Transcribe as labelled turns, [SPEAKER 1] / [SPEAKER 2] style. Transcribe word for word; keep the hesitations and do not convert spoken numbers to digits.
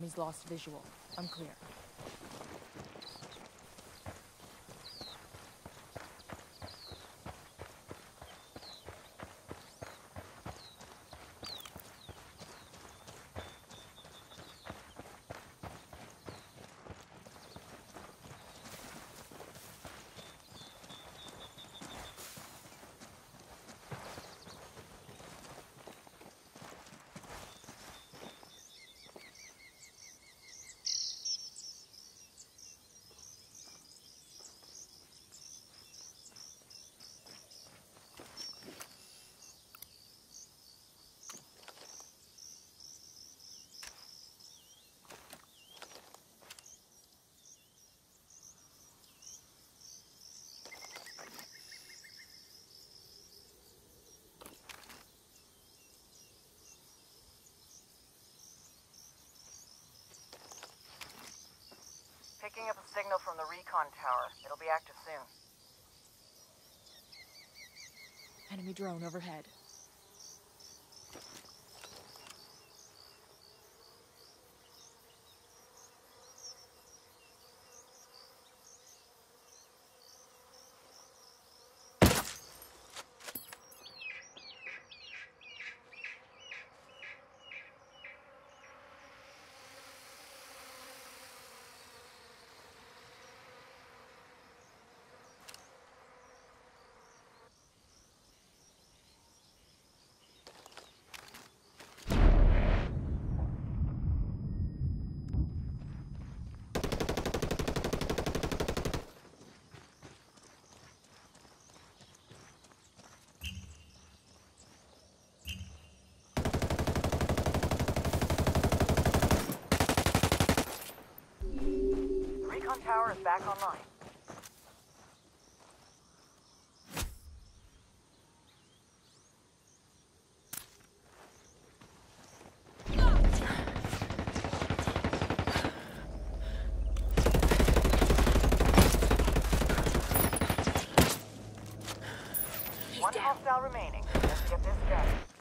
[SPEAKER 1] enemies lost visual. Unclear.
[SPEAKER 2] Picking up a signal from the recon tower. It'll be active soon.
[SPEAKER 1] Enemy drone overhead.
[SPEAKER 2] Recon tower is back online.
[SPEAKER 1] He's
[SPEAKER 2] One
[SPEAKER 1] down.
[SPEAKER 2] hostile remaining. Let's get this done.